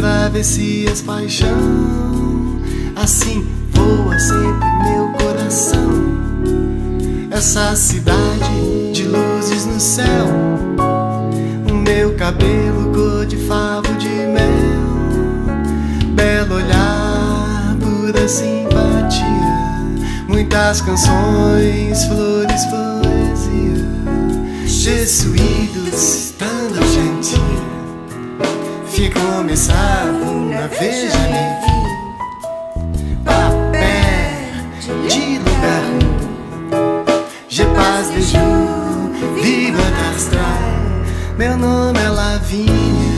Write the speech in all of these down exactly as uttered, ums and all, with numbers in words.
travessias, paixão. Assim voa sempre meu coração. Essa cidade de luzes no céu, o meu cabelo cor de favo de mel, belo olhar, pura simpatia, muitas canções, flores, poesia. Je suis douce, tendre, gentille, fille comme ça, vous n'avez jamais vu. Pas peur de lugar, je passe des jours, vive d'astral. Meu nome é Lavínia,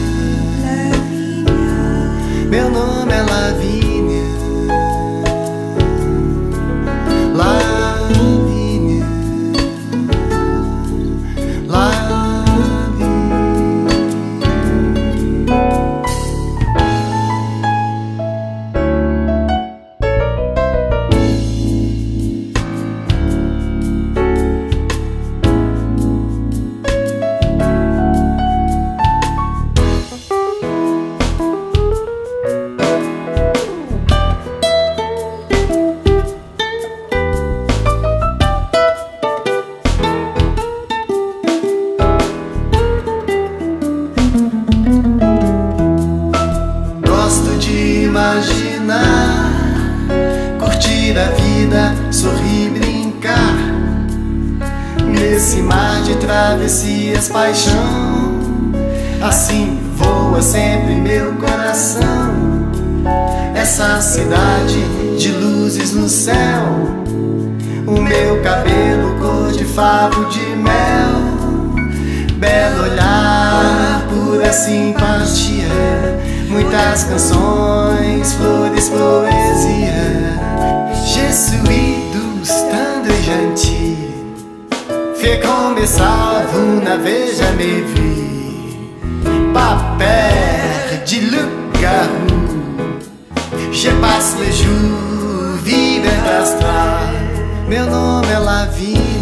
meu nome é Lavínia, Lavínia, Lavínia. Imaginar, curtir a vida, sorrir, brincar nesse mar de travessias, paixão. Assim voa sempre meu coração. Essa cidade de luzes no céu, o meu cabelo cor de favo de mel, belo olhar, pura simpatia, muitas canções, flores, poesia. Je suis douce, tendre et gentille, fille comme ça, vous n'avez jamais vu. Pas peur de lugar, je passe les jours, vive d'astral. Meu nome é Lavínia,